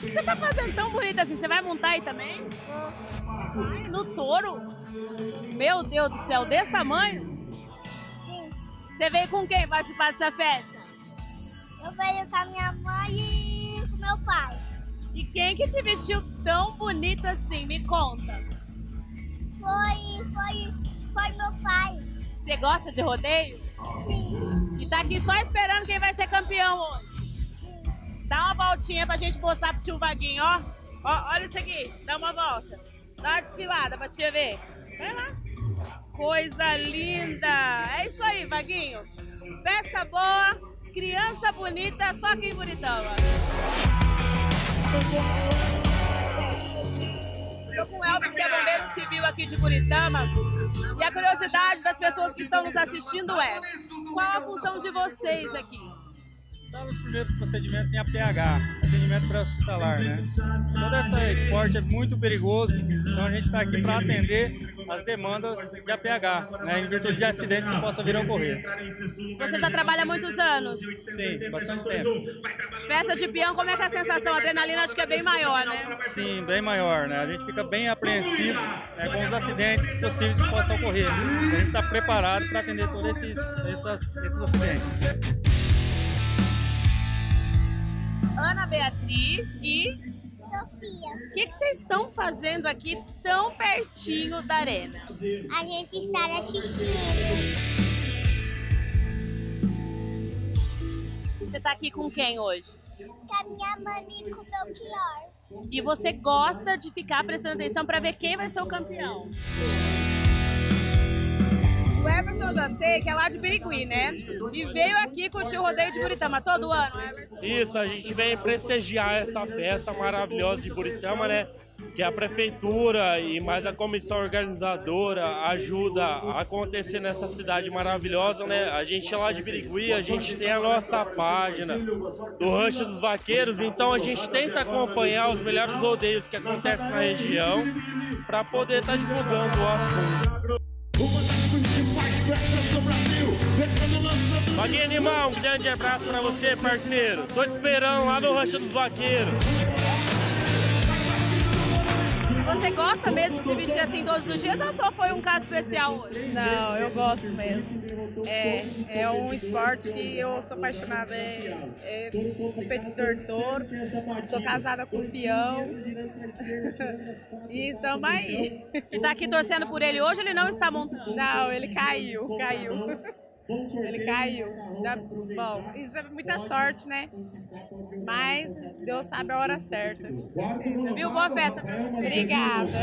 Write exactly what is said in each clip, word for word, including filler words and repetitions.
O que você tá fazendo tão bonita assim? Você vai montar aí também? Ai, no touro? Meu Deus do céu, desse tamanho? Sim. Você veio com quem participar dessa festa? Eu venho com a minha mãe e com meu pai. E quem que te vestiu tão bonita assim? Me conta. Foi, foi, foi meu pai. Você gosta de rodeio? Sim. E tá aqui só esperando quem vai ser campeão hoje. Sim. Dá uma voltinha pra gente mostrar pro tio Vaguinho, ó. Ó, olha isso aqui, dá uma volta. Dá uma desfilada pra tia ver. Vai lá. Coisa linda. É isso aí, Vaguinho. Festa boa, criança bonita, só aqui em Buritama. Estou com o Elvis, que é bombeiro civil aqui de Buritama. E a curiosidade das pessoas que estão nos assistindo é: qual a função de vocês aqui? Está nos primeiros procedimentos em A P H, atendimento pré-hospitalar, né? Todo esse esporte é muito perigoso, então a gente está aqui para atender as demandas de A P H, né? Em virtude de acidentes que possam vir a ocorrer. Você já trabalha há muitos anos? Sim, bastante tempo. Festa de peão, como é que é a sensação? A adrenalina acho que é bem maior, né? Sim, bem maior, né? A gente fica bem apreensivo, né, com os acidentes possíveis que possam ocorrer. A gente está preparado para atender todos esses, esses, esses acidentes. Ana Beatriz e Sofia. o que, que vocês estão fazendo aqui tão pertinho da arena? A gente está assistindo. Você tá aqui com quem hoje? Com a minha mãe e com o meu pior. E você gosta de ficar prestando atenção para ver quem vai ser o campeão? O Everson eu já sei que é lá de Birigui, né? E veio aqui curtir o rodeio de Buritama todo ano, Everson? Isso, a gente vem prestigiar essa festa maravilhosa de Buritama, né? Que a prefeitura e mais a comissão organizadora ajuda a acontecer nessa cidade maravilhosa, né? A gente é lá de Birigui, a gente tem a nossa página do Rancho dos Vaqueiros, então a gente tenta acompanhar os melhores rodeios que acontecem na região para poder estar divulgando o assunto. Vaguinho Animal, um grande abraço pra você, parceiro. Tô te esperando lá no Rancho dos Vaqueiros. Você gosta mesmo de se vestir assim todos os dias ou só foi um caso especial hoje? Não, eu gosto mesmo. É, é um esporte que eu sou apaixonada, é, é competidor touro, sou casada com o peão e estamos aí. E tá aqui torcendo por ele hoje, ele não está montando? Não, ele caiu, caiu. Ele caiu. Bom, isso é muita sorte, né? Mas Deus sabe a hora certa. Viu? Boa festa. Obrigada.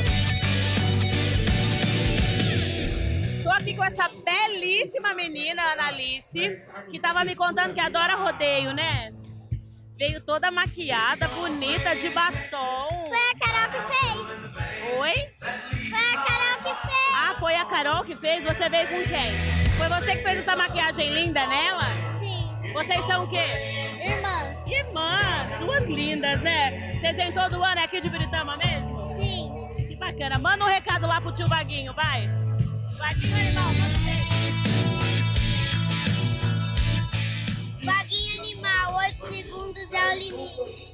Tô aqui com essa belíssima menina, Analice, que tava me contando que adora rodeio, né? Veio toda maquiada, bonita, de batom. Foi a Carol que fez. Oi? Foi a Carol que fez. Ah, foi a Carol que fez? Você veio com quem? Foi você que fez essa maquiagem linda nela? Sim. Vocês são o quê? Irmãs. Irmãs, duas lindas, né? Vocês vêm todo ano, é aqui de Buritama mesmo? Sim. Que bacana. Manda um recado lá pro tio Vaguinho, vai. Vaguinho, irmão, manda um beijo. Vaguinho Animal, oito segundos é o limite.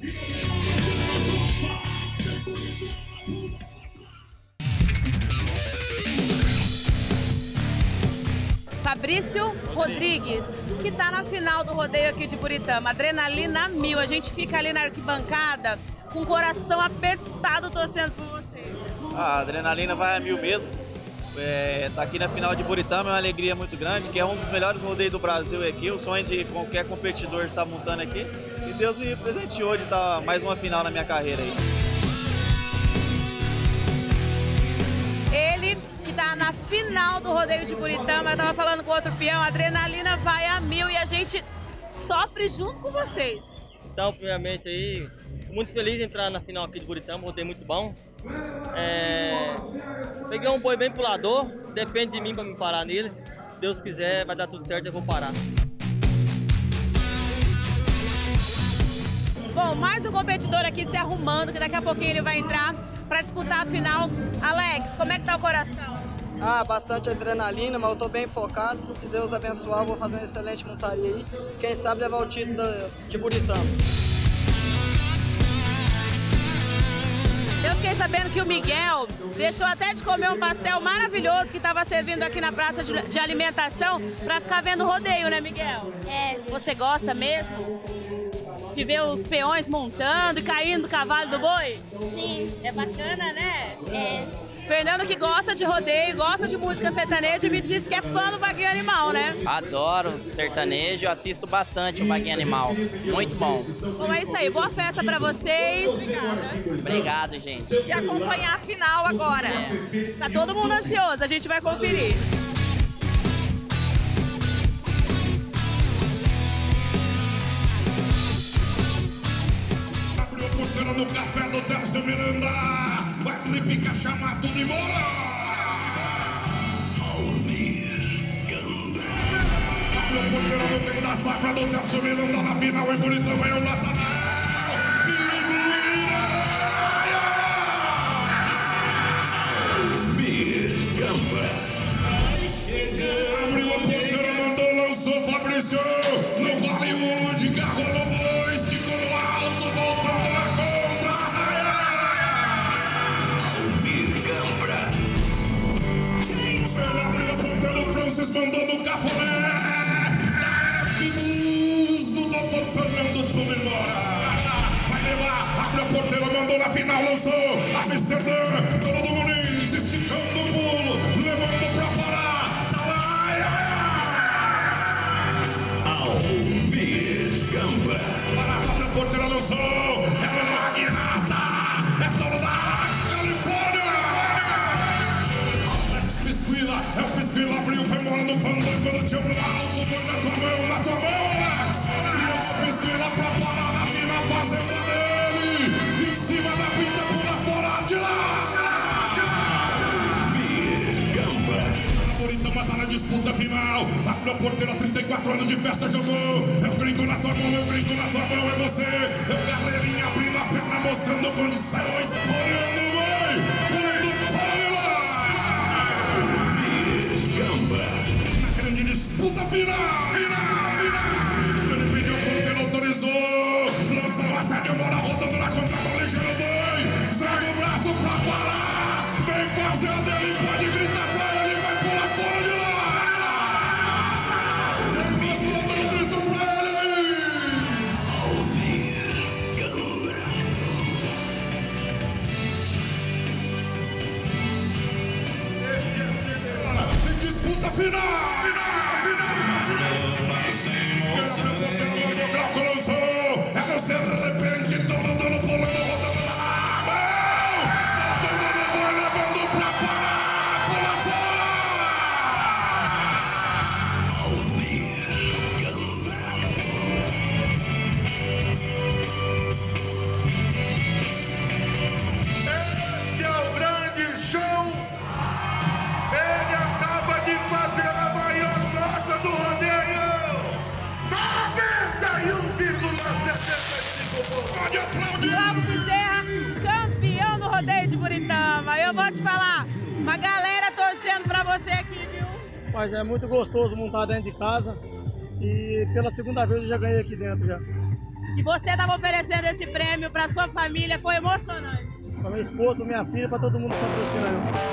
Fabrício Rodrigues, que tá na final do rodeio aqui de Buritama. Adrenalina mil. A gente fica ali na arquibancada com o coração apertado torcendo por vocês. A adrenalina vai a mil mesmo. É, tá aqui na final de Buritama é uma alegria muito grande, que é um dos melhores rodeios do Brasil aqui. O sonho de qualquer competidor estar montando aqui. E Deus me presenteou de estar mais uma final na minha carreira aí. Ele que tá na final do rodeio de Buritama, eu tava falando com outro peão, a adrenalina vai a mil e a gente sofre junto com vocês. Então, primeiramente aí, muito feliz de entrar na final aqui de Buritama, um rodeio muito bom. É... Peguei um boi bem pulador, depende de mim para me parar nele. Se Deus quiser, vai dar tudo certo, eu vou parar. Bom, mais um competidor aqui se arrumando, que daqui a pouquinho ele vai entrar para disputar a final. Alex, como é que tá o coração? Ah, bastante adrenalina, mas eu tô bem focado. Se Deus abençoar, eu vou fazer uma excelente montaria aí. Quem sabe levar o título de Buritama. sabendo que o Miguel deixou até de comer um pastel maravilhoso que estava servindo aqui na praça de, de alimentação para ficar vendo o rodeio, né, Miguel? É. Você gosta mesmo de ver os peões montando e caindo do cavalo do boi? Sim. É bacana, né? É. Fernando que gosta de rodeio, gosta de música sertaneja, me disse que é fã do Vaguinho Animal, né? Adoro sertanejo, assisto bastante o Vaguinho Animal. Muito bom. Bom, é isso aí. Boa festa pra vocês. Obrigada. Obrigado, gente. E acompanhar a final agora. É. Tá todo mundo ansioso, a gente vai conferir. Abriu a porteira no café do Tércio Miranda. Vai me picar, chamar tudo e bora! Abriu a porteira no meio da safra do Tércio Miranda. Na final em Bonitão vem o Natanael. Abriu a porteira, mandou, lançou Fabrício. No Hollywood, de carro no boi, esticou no alto, voltando na contra. Ela abriu a porteira, o Francis mandou no cafuné. F-Bus do doutor Fernando, tudo embora. Vai levar, abriu a porteira, mandou na final, lançou Amsterdã, todo do Muniz, esticando o pulo, levando pra parar. Barata abriu a porteira, lançou. Ela é magnata, é toda da Califórnia. Pisquila, é o Pisquila, abriu, foi embora no fandango do tio no alto, põe na tua mão, na tua mão, Alex. E o Pisquila pra parar na final, fazendo dele. Em cima da pista, pula fora de lá. Bonitão, mas tá na disputa final. Abriu a porteira, trinta e quatro anos de festa, jogou. Eu brinco na tua mão, eu brinco na tua mão, é você. Eu carreirinha abrindo a perna, mostrando condições. Pulando, vai, pulando fora lá. Na grande disputa final. Final, final. Ele pediu a porteira, autorizou. Lança o assédio, bora voltando na contra, com ligeiro boi. Joga o braço pra parar. Vem fazendo, ele pode gritar pra ele, vai pular fora de lá. Tem disputa final! Final! Final! O Glauco lançou! É você de repente, tomando no pulo, rodando lá! Voltando no boi, levando pra parar! Pula fora! Esse é o grande show! Ele acaba de fazer a maior nota do rodeio! noventa e um vírgula setenta e cinco pontos! Pode aplaudir! Glauco Bezerra, campeão do rodeio de Buritama. Eu vou te falar, uma galera torcendo pra você aqui, viu? Mas é muito gostoso montar dentro de casa. E pela segunda vez eu já ganhei aqui dentro já. E você estava oferecendo esse prêmio pra sua família, foi emocionante. Pra minha esposa, pra minha filha, pra todo mundo que patrocina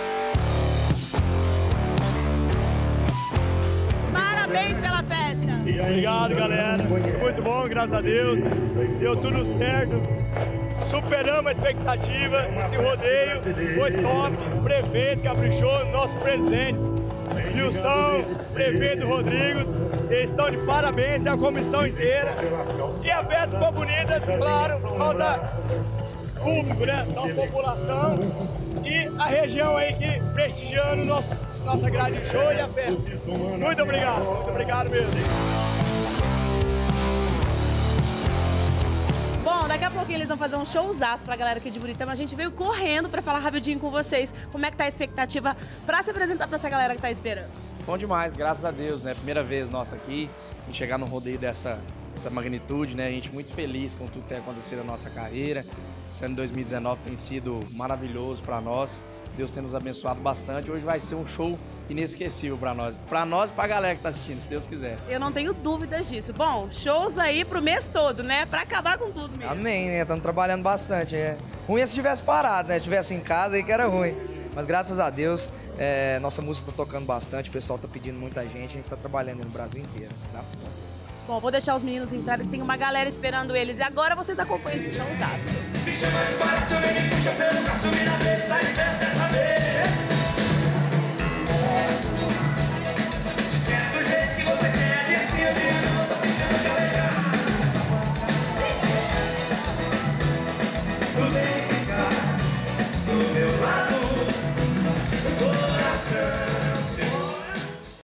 eu. Parabéns pela festa. Obrigado, galera. Muito bom, graças a Deus. Deu tudo certo. Superamos a expectativa. Esse rodeio foi top. O prefeito caprichou, nosso presidente. Nilson, prefeito Rodrigo, eles estão de parabéns, e a comissão inteira. E a festa ficou bonita, claro, por causa público, né? Da população e a região aí que prestigiando nosso, nossa grade de show e a festa. Muito obrigado, muito obrigado mesmo. Bom, daqui a pouquinho eles vão fazer um showzaço pra galera aqui de Buritama. A gente veio correndo pra falar rapidinho com vocês como é que tá a expectativa pra se apresentar pra essa galera que tá esperando. Bom demais, graças a Deus, né? Primeira vez nossa aqui, em chegar num rodeio dessa, essa magnitude, né? A gente muito feliz com tudo que tem acontecido na nossa carreira. Esse ano de dois mil e dezenove tem sido maravilhoso para nós. Deus tem nos abençoado bastante. Hoje vai ser um show inesquecível para nós. Para nós e para a galera que tá assistindo, se Deus quiser. Eu não tenho dúvidas disso. Bom, shows aí pro mês todo, né? Para acabar com tudo mesmo. Amém, né? Estamos trabalhando bastante. É ruim é se tivesse parado, né? Se tivesse em casa aí que era ruim. Mas graças a Deus, é, nossa música está tocando bastante, o pessoal está pedindo muita gente, a gente está trabalhando no Brasil inteiro, graças a Deus. Bom, vou deixar os meninos entrarem, tem uma galera esperando eles. E agora vocês acompanham esse showzaço. Me chama de coração, me puxa pelo braço, me dá beijo, sai de perto dessa vez.